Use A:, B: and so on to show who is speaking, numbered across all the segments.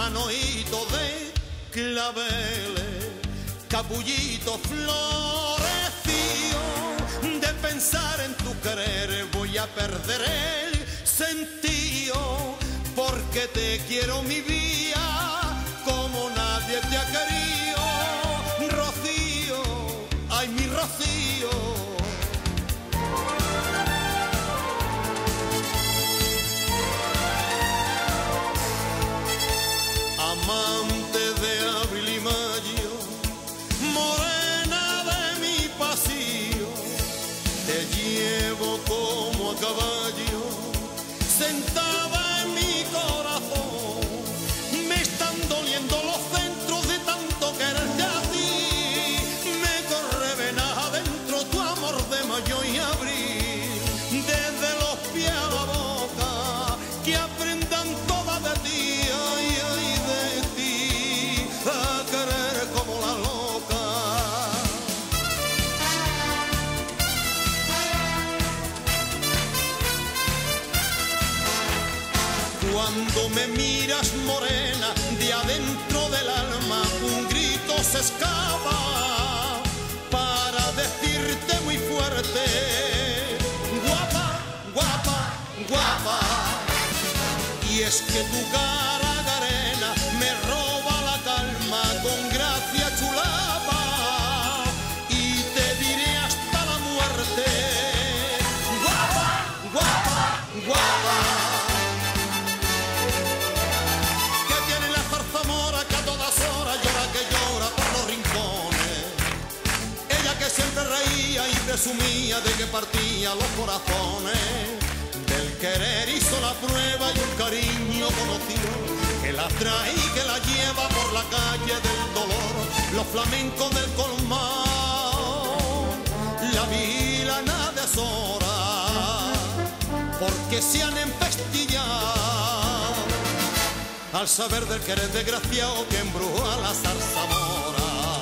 A: manoíto de claveles, capullito floreció. De pensar en tu querer voy a perder el sentido, porque te quiero mi vida como nadie te ha querido. Rocío, ay mi Rocío. Amante de abril y mayo, morena de mi pasillo, te llevo como a caballo, sentada en mi corazón. Me están doliendo los centros de tanto quererte a ti. Me corre venas adentro tu amor de mayo y abril. Desde los pies a la boca, que aprendan todas de ti, ay, ay, de ti, a querer como la loca. Cuando me miras morena, de adentro del alma un grito se escapa para decirte muy fuerte: guapa, guapa, guapa. Y es que tu cara garena me roba la calma con gracia chulapa, y te diré hasta la muerte: guapa, guapa, guapa. Siempre reía y presumía de que partía los corazones. Del querer hizo la prueba y un cariño conoció, que la trae y que la lleva por la calle del dolor. Los flamencos del colmao la vigilan a deshoras, porque se han empestillado al saber del querer desgraciado que embruja la zarzamora.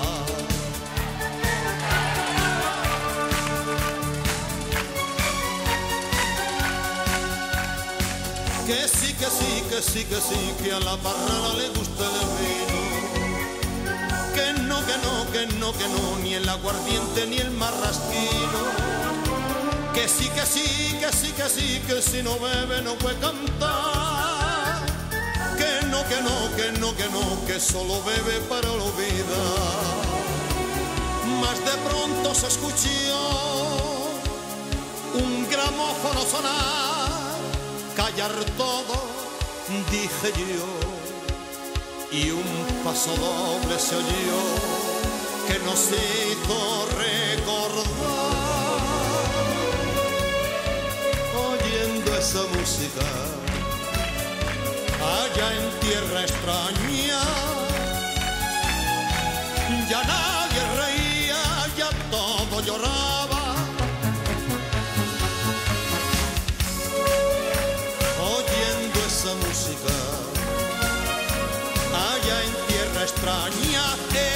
A: Que sí, que sí, que sí, que sí, que a la parrana le gusta el vino. Que no, que no, que no, que no, ni el aguardiente ni el marrasquino. Que sí, que sí, que sí, que sí, que si no bebe no puede cantar. Que no, que no, que no, que no, que solo bebe para olvidar. Mas de pronto se escuchó un gramófono sonar. Callar todo, dije yo, y un paso doble se oyó que nos hizo recordar. Oyendo esa música, allá en tierra extraña, ya nadie reía, ya todo lloraba. Esa música, allá en tierra extraña.